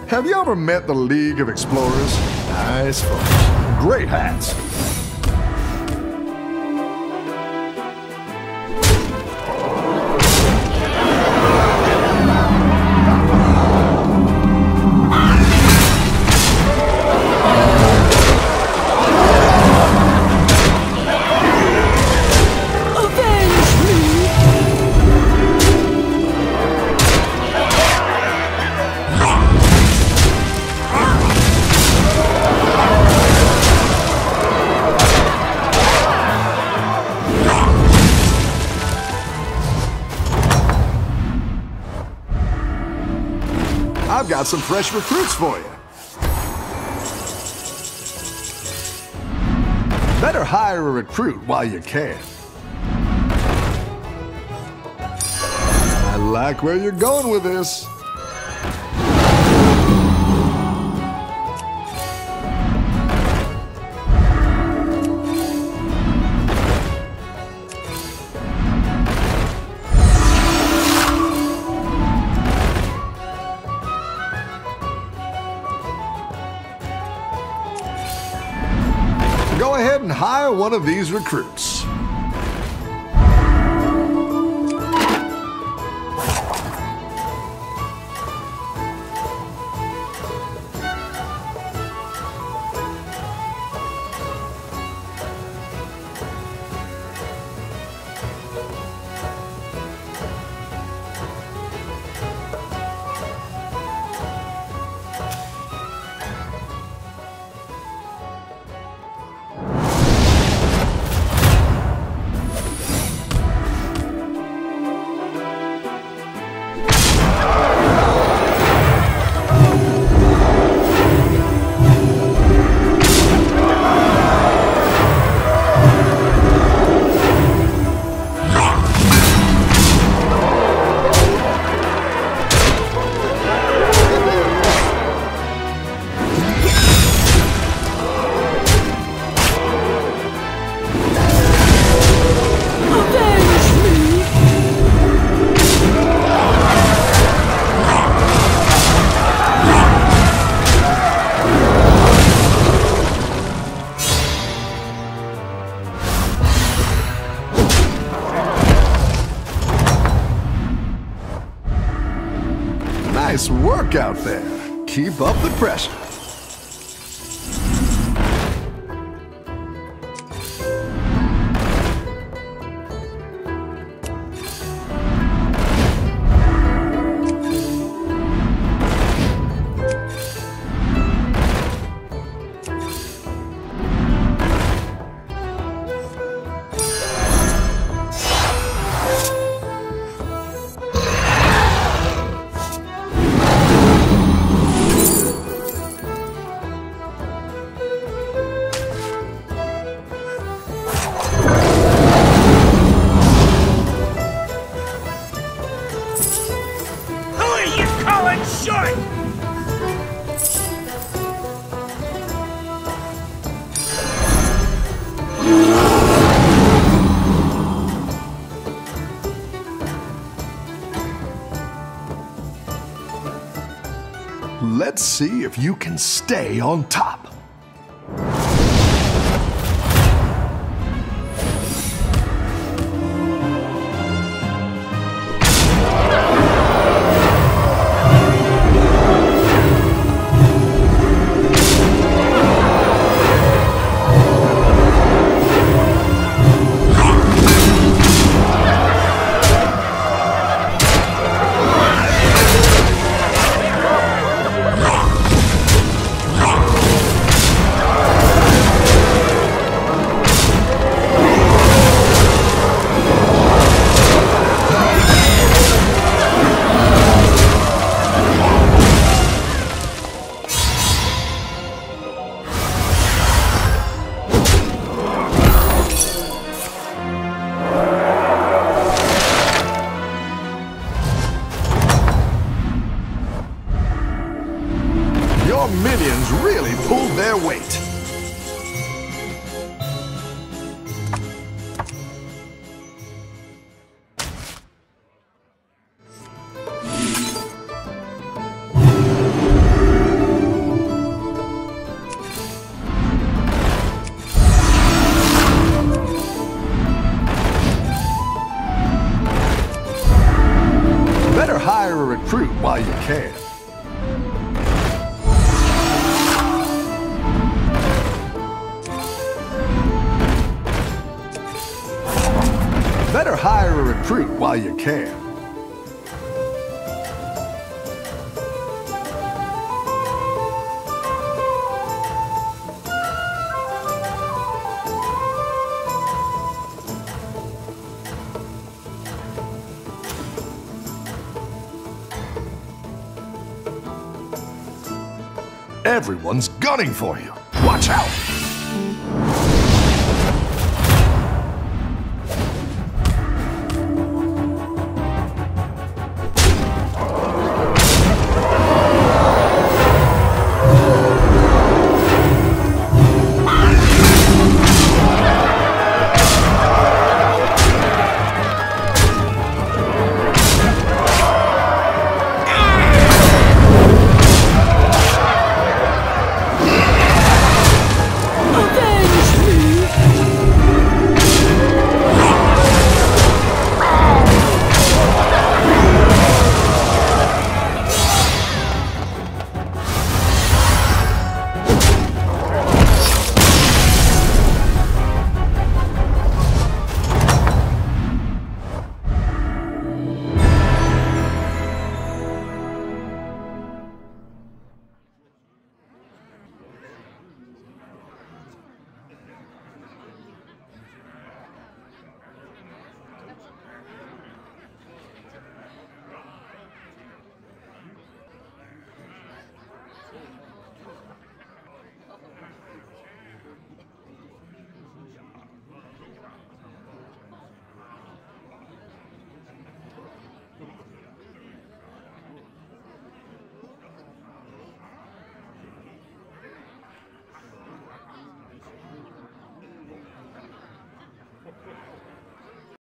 Have you ever met the League of Explorers? Nice folks. Great hats. I've got some fresh recruits for you. Better hire a recruit while you can. I like where you're going with this. Go ahead and hire one of these recruits. Nice work out there. Keep up the pressure. Let's see if you can stay on top. Your minions really pulled their weight. you can. Better hire a recruit while you can. Everyone's gunning for you. Watch out!